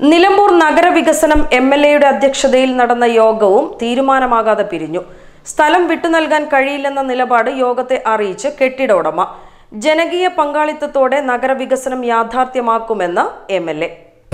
നിലമ്പൂർ നഗരവികസനം എംഎൽഎയുടെ അധ്യക്ഷതയിൽ നടന്ന യോഗവും തീരുമാനമാകാതെ പിരിഞ്ഞു. സ്ഥലം വിട്ടുനൽകാൻ കഴിയില്ലെന്ന നിലപാട് യോഗത്തെ അറിയിച്ച് കെട്ടിട ഉടമ. ജനകീയ പങ്കാളിത്തത്തോടെ നഗരവികസനം യാഥാർത്ഥ്യമാക്കുമെന്ന് എംഎൽഎ.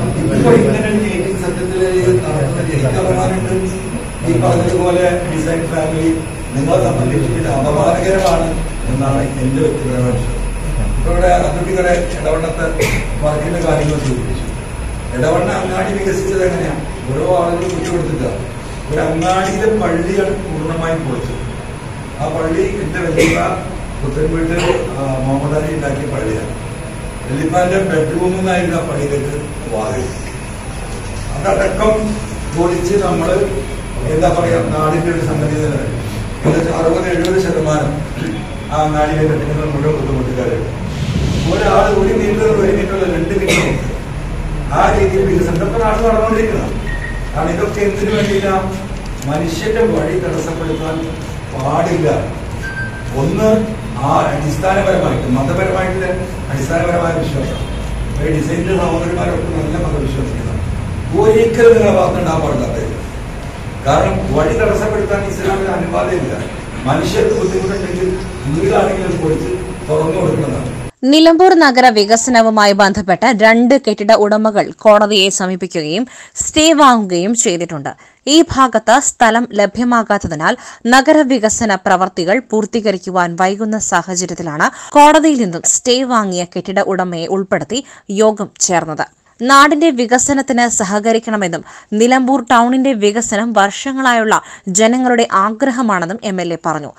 ഇടവണ്ണ അങ്ങാടി വികസിച്ചത് എങ്ങനെയാണ്? ഓരോ ആളുകളും കുറ്റപ്പെടുത്തില്ല. ഒരു അങ്ങാടിയിലെ പള്ളിയാണ് പൂർണ്ണമായും പൊളിച്ചത്. ആ പള്ളി എന്റെ വല്യപ്പ പുത്തൻവീട്ടിൽ മുഹമ്മദ് അലി ഉണ്ടാക്കിയ പള്ളിയാണ്. വല്യപ്പാന്റെ ബെഡ്റൂമിൽ നിന്നായിരുന്നു ആ പള്ളിയിലേക്ക് വാതിൽ. അതടക്കം പൊളിച്ച് നമ്മള് എന്താ പറയാ, നാടിന്റെ ഒരു സംഗതി തന്നെ. ഏകദേശം 60-70% ആ അങ്ങാടിയിലെ കെട്ടിടങ്ങൾ മുഴുവൻ ബുദ്ധിമുട്ടുകാരുണ്ട്. ഒരാൾ 1 മീറ്റർ 2 മീറ്റർ ആ രീതിയിൽ വികസനത്തെ നാട് നടന്നുകൊണ്ടിരിക്കുന്നത്. കാരണം ഇതൊക്കെ എന്തിനു വേണ്ടിയില്ല? മനുഷ്യന്റെ വഴി തടസ്സപ്പെടുത്താൻ പാടില്ല. ഒന്ന് ആ അടിസ്ഥാനപരമായിട്ട് മതപരമായിട്ടുള്ള അടിസ്ഥാനപരമായ വിശ്വാസം. ഈ ഡിസൈനിന്റെ സഹോദരന്മാരൊക്കെ നല്ല മതവിശ്വാസികളാണ്. ഒരിക്കലും നിങ്ങളെ ഭാഗത്തുണ്ടാകാൻ പാടില്ലാത്ത. കാരണം വഴി തടസ്സപ്പെടുത്താൻ ഇസ്ലാമിന് അനുവാദമില്ല. മനുഷ്യർക്ക് ബുദ്ധിമുട്ടുണ്ടെങ്കിൽ വീടാണെങ്കിൽ അത് പൊളിച്ച് തുറന്നു കൊടുക്കുന്നതാണ്. നിലമ്പൂർ നഗര വികസനവുമായി ബന്ധപ്പെട്ട് 2 കെട്ടിട ഉടമകൾ കോടതിയെ സമീപിക്കുകയും സ്റ്റേ വാങ്ങുകയും ചെയ്തിട്ടുണ്ട്. ഈ ഭാഗത്ത് സ്ഥലം ലഭ്യമാകാത്തതിനാൽ നഗരവികസന പ്രവർത്തികൾ പൂർത്തീകരിക്കുവാൻ വൈകുന്ന സാഹചര്യത്തിലാണ് കോടതിയിൽ നിന്നും സ്റ്റേ വാങ്ങിയ കെട്ടിട ഉടമയെ ഉൾപ്പെടുത്തി യോഗം ചേർന്നത്. നാടിന്റെ വികസനത്തിന് സഹകരിക്കണമെന്നും നിലമ്പൂർ ടൌണിന്റെ വികസനം വർഷങ്ങളായുള്ള ജനങ്ങളുടെ ആഗ്രഹമാണെന്നും എംഎൽഎ പറഞ്ഞു.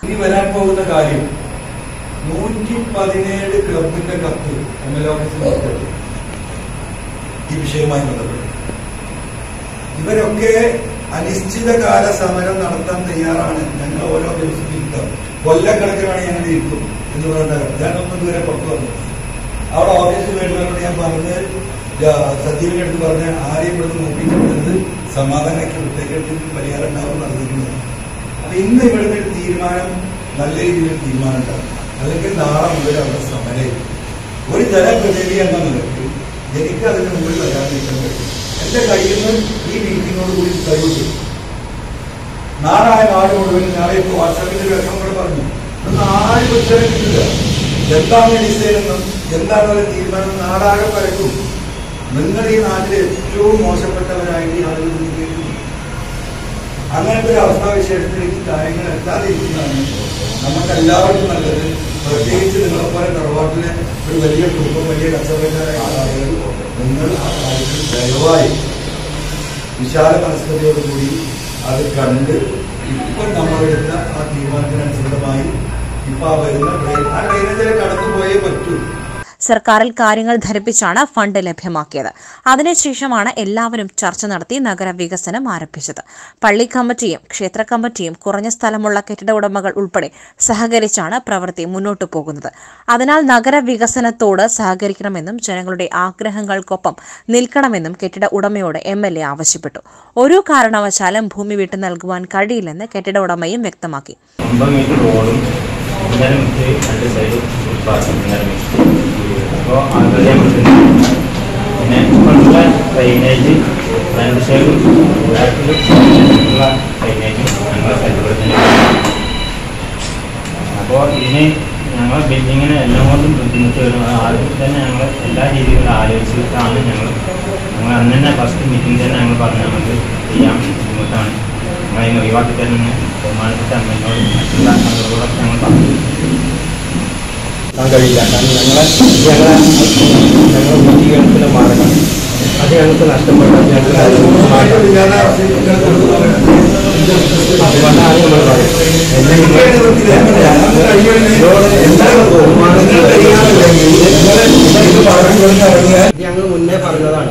117 ക്ലബിന്റെ കത്ത് എംഎൽഎ ഓഫീസിൽ ഈ വിഷയവുമായി ബന്ധപ്പെട്ട് ഇവരൊക്കെ അനിശ്ചിതകാല സമരം നടത്താൻ തയ്യാറാണ്. ഞങ്ങൾ ഓരോ ദിവസവും ഇരിക്കാം, കൊല്ലക്കണക്കിനാണ് ഞങ്ങൾ ഇരിക്കും എന്ന് പറഞ്ഞ ഞാനൊന്നും ഇതുവരെ പുറത്തു വന്നു. അവിടെ ഓഫീസിൽ വേണ്ടവരോട് ഞാൻ പറഞ്ഞ് സജീവിന്റെ അടുത്ത് പറഞ്ഞ് ആരെയും ഇവിടുന്ന് നോക്കിക്കുന്നത് സമാധാനമാക്കി പ്രത്യേകിച്ച് പരിഹാരം ഉണ്ടാവും നടന്നിരിക്കുന്നത്. അപ്പൊ ഇന്ന് ഇവിടുത്തെ ഒരു തീരുമാനം നല്ല രീതിയിൽ തീരുമാനം ഉണ്ടാകും. അല്ലെങ്കിൽ നാളെ മുതൽ അവിടെ സമരം. ഒരു ജനപ്രതിനിധി എന്ന നിലയ്ക്ക് എനിക്ക് അതിന് മുമ്പിൽ വരാതിരിക്കാൻ കഴിയും. എന്റെ കയ്യിൽ നിന്ന് ഈ മീറ്റിങ്ങോട് കൂടി കഴിവ് നാളായ നാട് മുഴുവൻ നാളെ ഇപ്പോൾ വാട്സാപ്പിന്റെ വിഷമം കൂടെ പറഞ്ഞു. ഒന്നും ആരും ഉത്തരം കിട്ടില്ല. എന്താണ് ഡിസൈനെന്നും എന്താണ് ഒരു തീരുമാനം നാടാകെ പരക്കും. നിങ്ങൾ ഈ നാട്ടിലെ ഏറ്റവും മോശപ്പെട്ടവരായിട്ട് ഈ ആളുകൾ കേൾക്കുന്നു. അങ്ങനത്തെ ഒരു അവസ്ഥാവിശേഷത്തിലേക്ക് കാര്യങ്ങൾ എത്താതിരിക്കുന്നതാണ് നമുക്ക് എല്ലാവർക്കും നല്ലത്. പ്രത്യേകിച്ച് നിങ്ങളെപ്പോലെ തറവാട്ടിലെ ഒരു വലിയ കുടുംബം, വലിയ കച്ചവടക്കാരായ ആളുകൾ, നിങ്ങൾ ആ കാര്യത്തിൽ ദയവായി വിശാല മനസ്കതയോടുകൂടി അത് കണ്ട് ഇപ്പോൾ നമ്മളെടുത്ത ആ തീരുമാനത്തിനനുസൃതമായി ഇപ്പൊ ആ വരുന്ന ആ ട്രെയിനേജിലെ കടന്നുപോയേ പറ്റൂ. സർക്കാരിൽ കാര്യങ്ങൾ ധരിപ്പിച്ചാണ് ഫണ്ട് ലഭ്യമാക്കിയത്. അതിനുശേഷമാണ് എല്ലാവരും ചർച്ച നടത്തി നഗരവികസനം ആരംഭിച്ചത്. പള്ളി കമ്മിറ്റിയും ക്ഷേത്ര കമ്മിറ്റിയും കുറഞ്ഞ സ്ഥലമുള്ള കെട്ടിട ഉടമകൾ ഉൾപ്പെടെ സഹകരിച്ചാണ് പ്രവൃത്തി മുന്നോട്ടു പോകുന്നത്. അതിനാൽ നഗരവികസനത്തോട് സഹകരിക്കണമെന്നും ജനങ്ങളുടെ ആഗ്രഹങ്ങൾക്കൊപ്പം നിൽക്കണമെന്നും കെട്ടിട ഉടമയോട് എംഎൽഎ ആവശ്യപ്പെട്ടു. ഒരു കാരണവശാലും ഭൂമി വിട്ടു നൽകുവാൻ കഴിയില്ലെന്ന് കെട്ടിട ഉടമയും വ്യക്തമാക്കി. അപ്പോൾ പിന്നെ ഇപ്പോഴുള്ള ഡ്രൈനേജ് 2 സൈഡും ഉള്ള ഡ്രൈനേജ് ഞങ്ങൾ സജ്ജപ്പെടുത്തുന്നു. അപ്പോൾ ഇതിന് ഞങ്ങൾ ബിൽഡിങ്ങിന് എല്ലാം കൊണ്ടും ബുദ്ധിമുട്ട് വരുന്നത് ആദ്യം തന്നെ ഞങ്ങൾ എല്ലാ രീതിയിലും ആലോചിച്ചിട്ടാണ് ഞങ്ങൾ അന്ന് തന്നെ ഫസ്റ്റ് മീറ്റിംഗ് തന്നെ ഞങ്ങൾ പറഞ്ഞു നമുക്ക് ചെയ്യാൻ ബുദ്ധിമുട്ടാണ്, ഞങ്ങളതിന് ഒഴിവാക്കി തരുന്ന ബഹുമാനപ്പെട്ട അമ്മയോട് മറ്റുള്ള ആളുകളോടൊക്കെ ഞങ്ങൾ പറഞ്ഞു കഴിയില്ല. കാരണം ഞങ്ങൾ ഉന്നതീകരണത്തിൻ്റെ മാർഗം അത് ഞങ്ങൾക്ക് നഷ്ടപ്പെട്ടാൽ ഞങ്ങൾക്ക് അതുകൊണ്ടാണ് നമ്മൾ പറയുന്നത്. ഞങ്ങൾ മുന്നേ പറഞ്ഞതാണ്.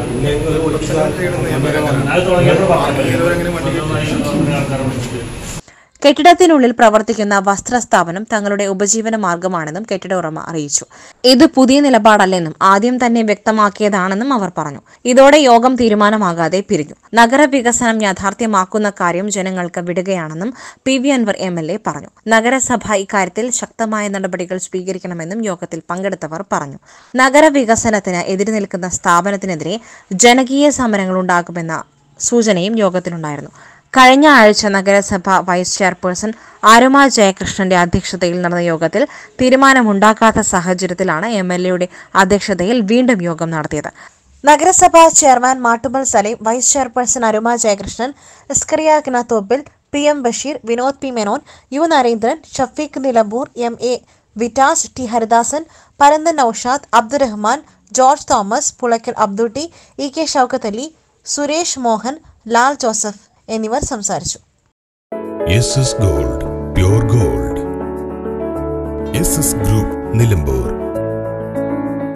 കെട്ടിടത്തിനുള്ളിൽ പ്രവർത്തിക്കുന്ന വസ്ത്രസ്ഥാപനം തങ്ങളുടെ ഉപജീവന മാർഗമാണെന്നും കെട്ടിട ഉടമ അറിയിച്ചു. ഇത് പുതിയ നിലപാടല്ലെന്നും ആദ്യം തന്നെ വ്യക്തമാക്കിയതാണെന്നും അവർ പറഞ്ഞു. ഇതോടെ യോഗം തീരുമാനമാകാതെ പിരിഞ്ഞു. നഗരവികസനം യാഥാർത്ഥ്യമാക്കുന്ന കാര്യം ജനങ്ങൾക്ക് വിടുകയാണെന്നും PV അൻവർ MLA പറഞ്ഞു. നഗരസഭ ഇക്കാര്യത്തിൽ ശക്തമായ നടപടികൾ സ്വീകരിക്കണമെന്നും യോഗത്തിൽ പങ്കെടുത്തവർ പറഞ്ഞു. നഗരവികസനത്തിന് എതിര് നിൽക്കുന്ന സ്ഥാപനത്തിനെതിരെ ജനകീയ സമരങ്ങളുണ്ടാകുമെന്ന സൂചനയും യോഗത്തിലുണ്ടായിരുന്നു. കഴിഞ്ഞ ആഴ്ച നഗരസഭ വൈസ് ചെയർപേഴ്സൺ ആരുമ ജയകൃഷ്ണന്റെ അധ്യക്ഷതയിൽ നടന്ന യോഗത്തിൽ തീരുമാനമുണ്ടാക്കാത്ത സാഹചര്യത്തിലാണ് MLAയുടെ അധ്യക്ഷതയിൽ വീണ്ടും യോഗം നടത്തിയത്. നഗരസഭാ chairman Mattummal Saleem, vice chairperson Aruma Jayakrishnan, Iskariya Kinathoppil, PM Basheer, Vinod P Menon, U Narendran, Shafeeq Nilambur, MA Vittas, T Haridasan, Paranthan Noushad, Abdurahman, George Thomas, Pulakkal Abdutty, EK Shoukath Ali, Suresh Mohan, Lal Joseph എന്നിവർ സംസാരിച്ചു. SS Gold, Pure Gold. SS Group, Nilambur.